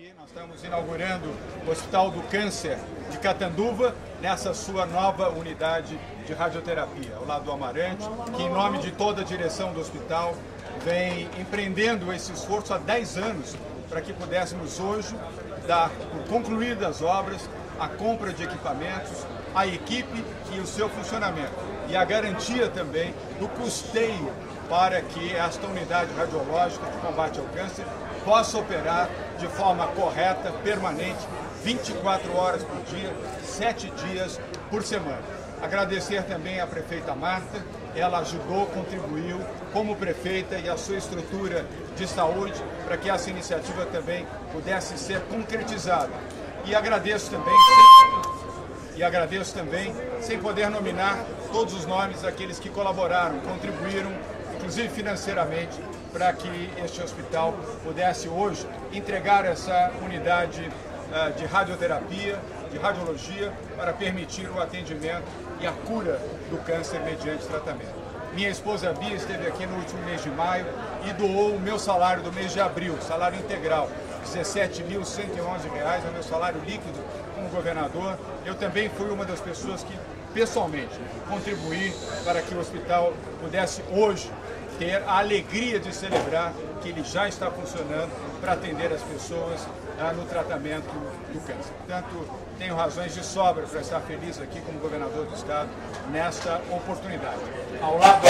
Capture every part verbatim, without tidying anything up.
aqui, nós estamos inaugurando o Hospital do Câncer de Catanduva, nessa sua nova unidade de radioterapia, ao lado do Amarante, que em nome de toda a direção do hospital vem empreendendo esse esforço há dez anos para que pudéssemos hoje dar por concluídas as obras, a compra de equipamentos, a equipe e o seu funcionamento. E a garantia também do custeio para que esta unidade radiológica de combate ao câncer possa operar de forma correta, permanente, vinte e quatro horas por dia, sete dias por semana. Agradecer também à prefeita Marta, ela ajudou, contribuiu como prefeita e a sua estrutura de saúde para que essa iniciativa também pudesse ser concretizada. E agradeço também, sem, e agradeço também, sem poder nominar todos os nomes daqueles que colaboraram, contribuíram, inclusive financeiramente, para que este hospital pudesse hoje entregar essa unidade uh, de radioterapia, de radiologia, para permitir o atendimento e a cura do câncer mediante tratamento. Minha esposa Bia esteve aqui no último mês de maio e doou o meu salário do mês de abril, salário integral, dezessete mil cento e onze reais, é o meu salário líquido como governador. Eu também fui uma das pessoas que, pessoalmente, contribuí para que o hospital pudesse hoje ter a alegria de celebrar que ele já está funcionando para atender as pessoas ah, no tratamento do câncer. Portanto, tenho razões de sobra para estar feliz aqui como governador do estado nesta oportunidade. Ao lado,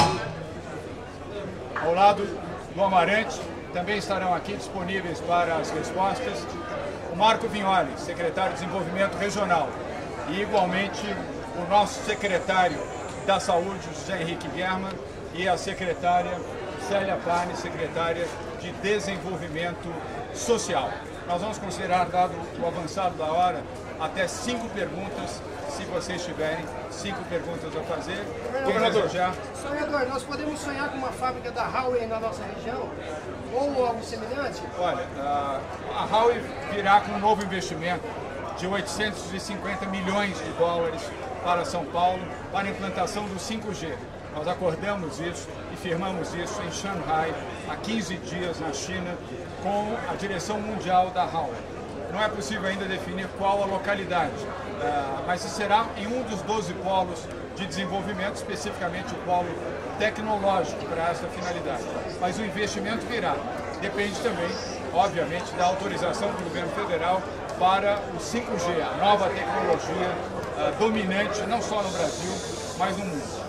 ao lado do Amarante, também estarão aqui disponíveis para as respostas o Marco Vignoli, secretário de Desenvolvimento Regional, e igualmente o nosso secretário da Saúde, José Henrique Guerman, e a secretária Célia Pane, secretária de Desenvolvimento Social. Nós vamos considerar, dado o avançado da hora, até cinco perguntas, se vocês tiverem cinco perguntas a fazer. Governador, já... Sonhador, nós podemos sonhar com uma fábrica da Huawei na nossa região? Ou algo semelhante? Olha, a, a Huawei virá com um novo investimento de oitocentos e cinquenta milhões de dólares para São Paulo, para a implantação do cinco G. Nós acordamos isso e firmamos isso em Xangai, há quinze dias na China, com a direção mundial da Huawei. Não é possível ainda definir qual a localidade, mas será em um dos doze polos de desenvolvimento, especificamente o polo tecnológico para essa finalidade. Mas o investimento virá. Depende também, obviamente, da autorização do governo federal para o cinco G, a nova tecnologia dominante, não só no Brasil, mas no mundo.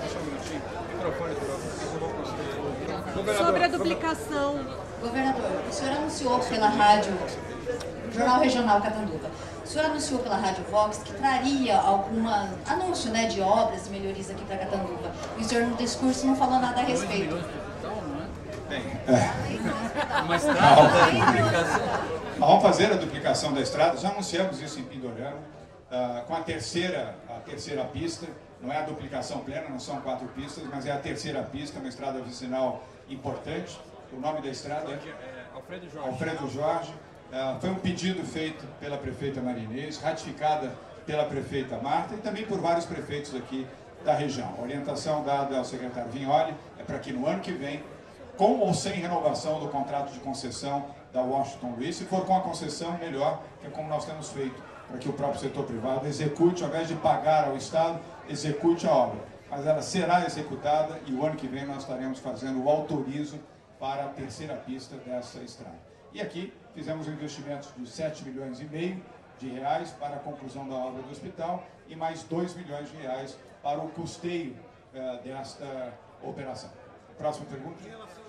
Sobre a duplicação. Governador, o senhor anunciou pela rádio, Jornal Regional Catanduva, o senhor anunciou pela Rádio Vox que traria alguma anúncio, né, de obras e melhorias aqui para Catanduva. E o senhor no discurso não falou nada a respeito. Bem, é. Uma estrada da duplicação. Vamos fazer a duplicação da estrada, já anunciamos isso em Pindorama, uh, com a terceira, a terceira pista. Não é a duplicação plena, não são quatro pistas, mas é a terceira pista, uma estrada vicinal importante. O nome da estrada é Alfredo Jorge. Alfredo Jorge. Uh, foi um pedido feito pela prefeita Marinês, ratificada pela prefeita Marta e também por vários prefeitos aqui da região. A orientação dada ao secretário Vignoli é para que no ano que vem, com ou sem renovação do contrato de concessão da Washington Luiz, se for com a concessão, melhor, que é como nós temos feito, para que o próprio setor privado execute, ao invés de pagar ao Estado, execute a obra. Mas ela será executada e o ano que vem nós estaremos fazendo o autorizo para a terceira pista dessa estrada. E aqui fizemos um investimento de sete milhões e meio de reais para a conclusão da obra do hospital e mais dois milhões de reais para o custeio uh, desta operação. Próxima pergunta.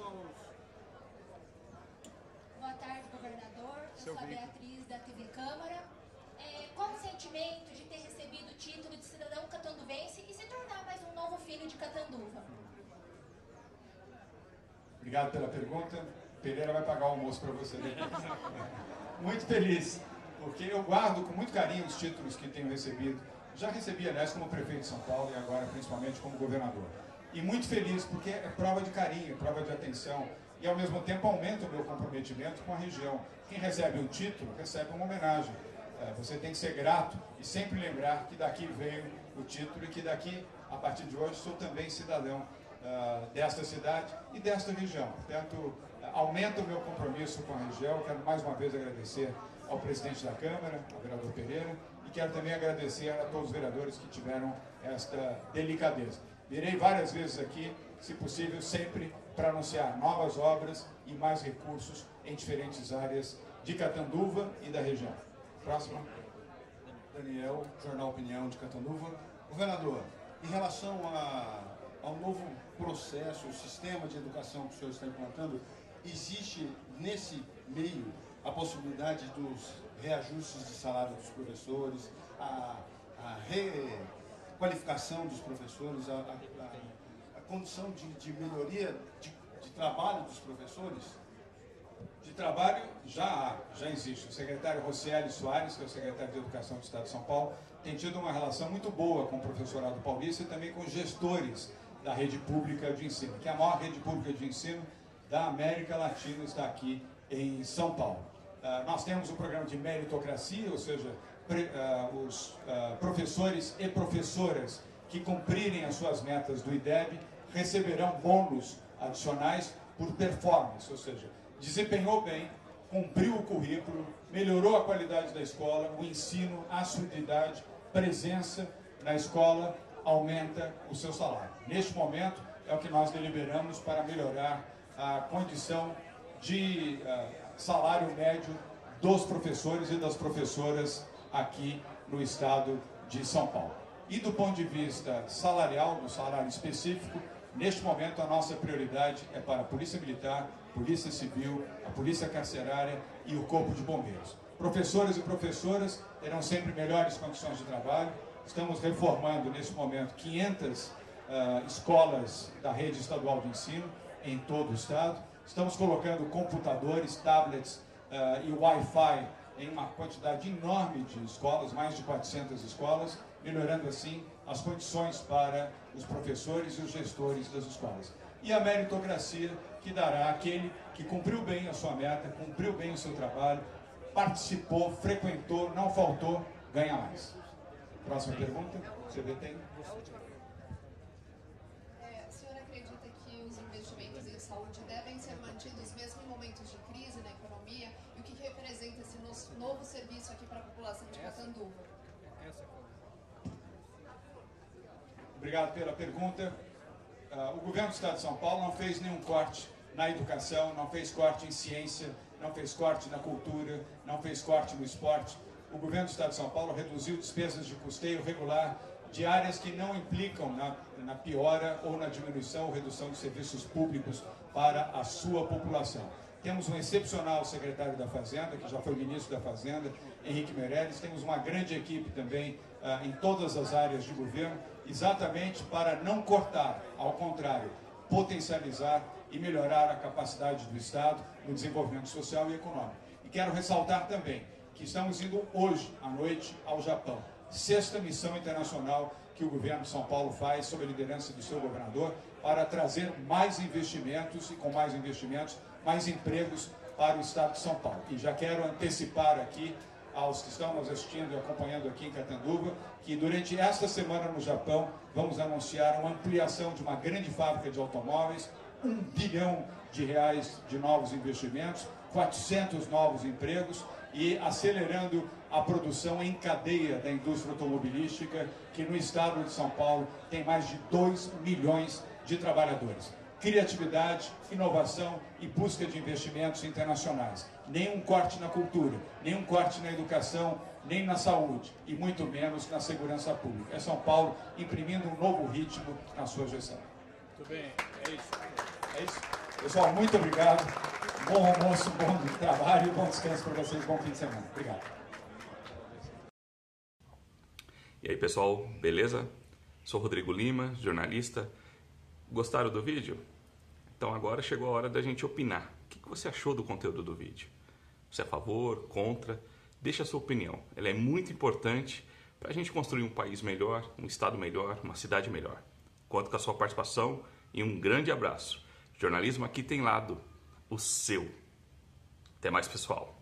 Boa tarde, governador. Eu sou a Beatriz da T V Câmara. É, qual o sentimento de ter recebido o título de cidadão catanduvense e se tornar mais um novo filho de Catanduva? Obrigado pela pergunta. Pereira vai pagar o almoço para você depois. Muito feliz, porque eu guardo com muito carinho os títulos que tenho recebido. Já recebi, aliás, como prefeito de São Paulo e agora principalmente como governador. E muito feliz, porque é prova de carinho, prova de atenção e ao mesmo tempo aumenta o meu comprometimento com a região. Quem recebe um título, recebe uma homenagem. Você tem que ser grato e sempre lembrar que daqui veio o título e que daqui, a partir de hoje, sou também cidadão uh, desta cidade e desta região. Portanto, uh, aumenta o meu compromisso com a região. Quero mais uma vez agradecer ao presidente da Câmara, ao vereador Pereira, e quero também agradecer a todos os vereadores que tiveram esta delicadeza. Virei várias vezes aqui, se possível, sempre para anunciar novas obras e mais recursos em diferentes áreas de Catanduva e da região. Próxima. Daniel, Jornal Opinião de Catanduva. Governador, em relação a, ao novo processo, o sistema de educação que o senhor está implantando, existe nesse meio a possibilidade dos reajustes de salário dos professores, a, a requalificação dos professores, a, a, a condição de, de melhoria de, de trabalho dos professores? De trabalho já há, já existe. O secretário Rocieli Soares, que é o secretário de Educação do Estado de São Paulo, tem tido uma relação muito boa com o professorado paulista e também com os gestores da rede pública de ensino, que é a maior rede pública de ensino da América Latina, está aqui em São Paulo. Uh, nós temos um programa de meritocracia, ou seja, pre, uh, os uh, professores e professoras que cumprirem as suas metas do I D E B receberão bônus adicionais por performance, ou seja, desempenhou bem, cumpriu o currículo, melhorou a qualidade da escola, o ensino, a assiduidade, presença na escola, aumenta o seu salário. Neste momento, é o que nós deliberamos para melhorar a condição de uh, salário médio dos professores e das professoras aqui no estado de São Paulo. E do ponto de vista salarial, do salário específico, neste momento a nossa prioridade é para a Polícia Militar, Polícia Civil, a Polícia Carcerária e o Corpo de Bombeiros. Professores e professoras terão sempre melhores condições de trabalho. Estamos reformando neste momento quinhentas uh, escolas da rede estadual de ensino em todo o estado. Estamos colocando computadores, tablets uh, e Wi-Fi em uma quantidade enorme de escolas, mais de quatrocentas escolas, melhorando assim as condições para os professores e os gestores das escolas. E a meritocracia, que dará aquele que cumpriu bem a sua meta, cumpriu bem o seu trabalho, participou, frequentou, não faltou, ganha mais. Próxima pergunta, você detém? É, o senhor acredita que os investimentos em saúde devem ser mantidos mesmo em momentos de crise na economia? E o que representa esse novo serviço aqui para a população de Catanduva? Obrigado pela pergunta. Uh, o governo do Estado de São Paulo não fez nenhum corte na educação, não fez corte em ciência, não fez corte na cultura, não fez corte no esporte. O governo do Estado de São Paulo reduziu despesas de custeio regular de áreas que não implicam na, na piora ou na diminuição ou redução de serviços públicos para a sua população. Temos um excepcional secretário da Fazenda, que já foi ministro da Fazenda, Henrique Meirelles. Temos uma grande equipe também uh, em todas as áreas de governo, exatamente para não cortar, ao contrário, potencializar e melhorar a capacidade do Estado no desenvolvimento social e econômico. E quero ressaltar também que estamos indo hoje à noite ao Japão. Sexta missão internacional que o governo de São Paulo faz sob a liderança do seu governador para trazer mais investimentos e com mais investimentos, mais empregos para o estado de São Paulo. E já quero antecipar aqui aos que estão nos assistindo e acompanhando aqui em Catanduva, que durante esta semana no Japão vamos anunciar uma ampliação de uma grande fábrica de automóveis, um bilhão de reais de novos investimentos, quatrocentos novos empregos e acelerando a produção em cadeia da indústria automobilística, que no estado de São Paulo tem mais de dois milhões de trabalhadores. Criatividade, inovação e busca de investimentos internacionais. Nenhum corte na cultura, nenhum corte na educação, nem na saúde, e muito menos na segurança pública. É São Paulo imprimindo um novo ritmo na sua gestão. Muito bem, é isso. É isso. Pessoal, muito obrigado. Bom almoço, bom trabalho, bom descanso para vocês, bom fim de semana. Obrigado. E aí, pessoal, beleza? Sou Rodrigo Lima, jornalista. Gostaram do vídeo? Então agora chegou a hora da gente opinar. O que você achou do conteúdo do vídeo? Você é a favor, contra? Deixa a sua opinião. Ela é muito importante para a gente construir um país melhor, um estado melhor, uma cidade melhor. Conto com a sua participação e um grande abraço. Jornalismo aqui tem lado, o seu. Até mais, pessoal.